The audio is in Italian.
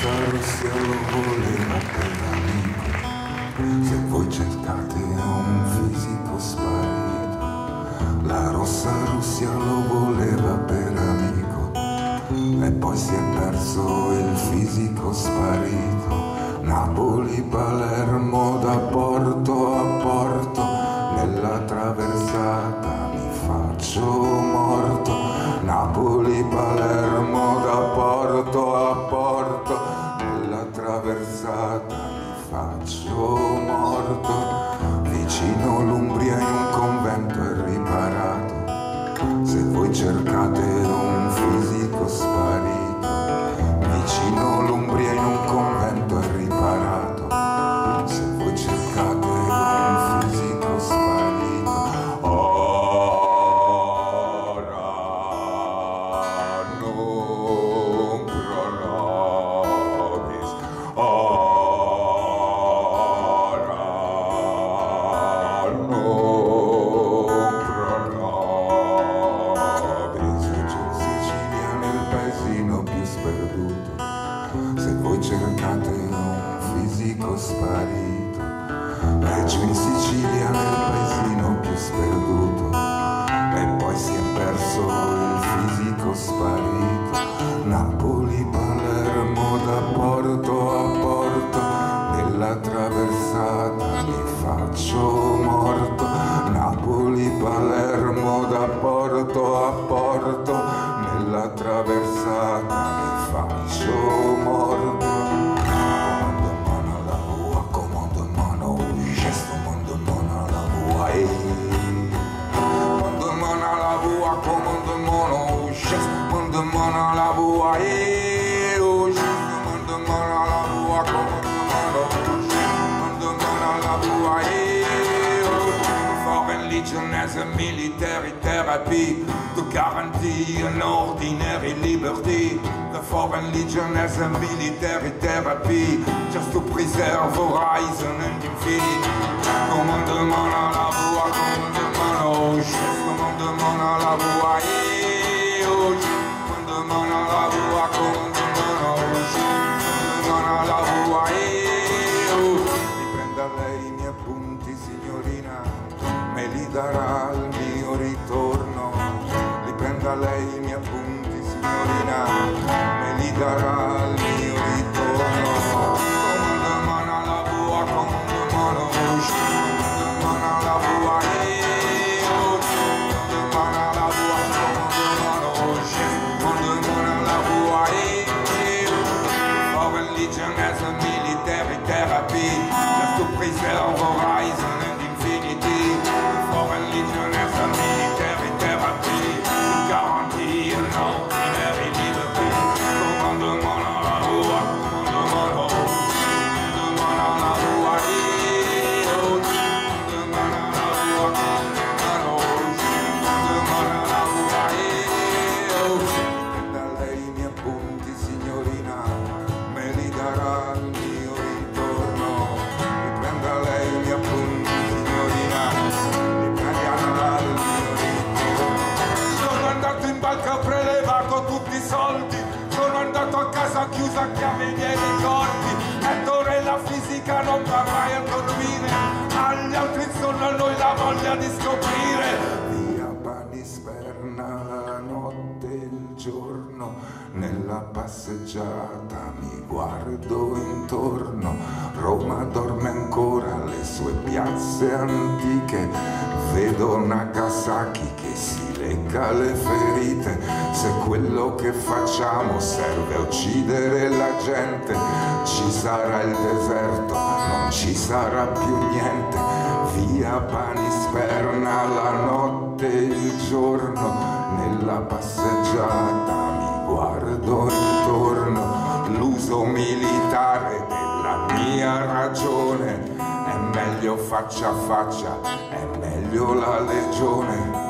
Russia lo voleva per amico. Se voi cercate un fisico sparito, la rossa Russia lo voleva per amico. E poi si è perso il fisico sparito. Napoli, Palermo, da porto a porto, nella traversata mi faccio morto. Napoli, Palermo, da porto a porto, nella traversata mi faccio morto. Vicino l'Umbria in un convento è riparato. Se voi cercate un fisico sparito, vicino l'Umbria in un convento è riparato. Se voi cercate un fisico sparito, ora non pro nobis, ora non pro nobis. E giù in Sicilia nel paesino più sperduto, se voi cercate un fisico sparito. E giù in Sicilia nel paesino più sperduto, e poi si è perso il fisico sparito. Napoli, Palermo, da porto a porto, nella traversata mi faccio morto. Napoli, Palermo, da porto a porto, nella traversata mi faccio morto. Foreign Legion as a military therapy to guarantee an ordinary liberty. The Foreign Legion as a military therapy just to preserve horizon and infinity. Commandement à la voix, commandement au chef, commandement à la voix, commandement à la voix, commandement au chef, commandement à la voix. Riprenda lei i miei appunti, signorina, me li darà al mio ritorno. Riprenda lei i miei appunti, signorina, me li darà al mio ritorno. Commandement à la voix, commandement au chef, commandement à la voix, commandement à la voix, commandement au chef, commandement à la voix. Foreign Legion as a military therapy just to preserve horizon and infinity. Foreign Legion as a military therapy to guarantee an ordinary liberty. Commandement à la voix, commandement au commandement à la voix, commandement à la voix, commandement au commandement à la voix. Riprenda lei i miei appunti, signorina, me li darà al mio ritorno. Riprenda lei i miei appunti, signorina, li prenderà al mio ritorno. Sono andato in banca, ho prelevato tutti i soldi, sono andato a casa chiusa a chiave i miei ricordi. Ettore la fisica non va mai a dormire, agli altri intorno a noi la voglia di scoprire. Via Panisperna, la notte e il giorno, nella passeggiata mi guardo intorno. Roma dorme ancora alle sue piazze antiche, vedo Nagasaki che si lecca le ferite. Se quello che facciamo serve a uccidere la gente, ci sarà il deserto, non ci sarà più niente. Via Panisperna, la notte e il giorno, nella passeggiata mi guardo intorno. L'uso militare della mia ragione è meglio faccia a faccia, è meglio la legione.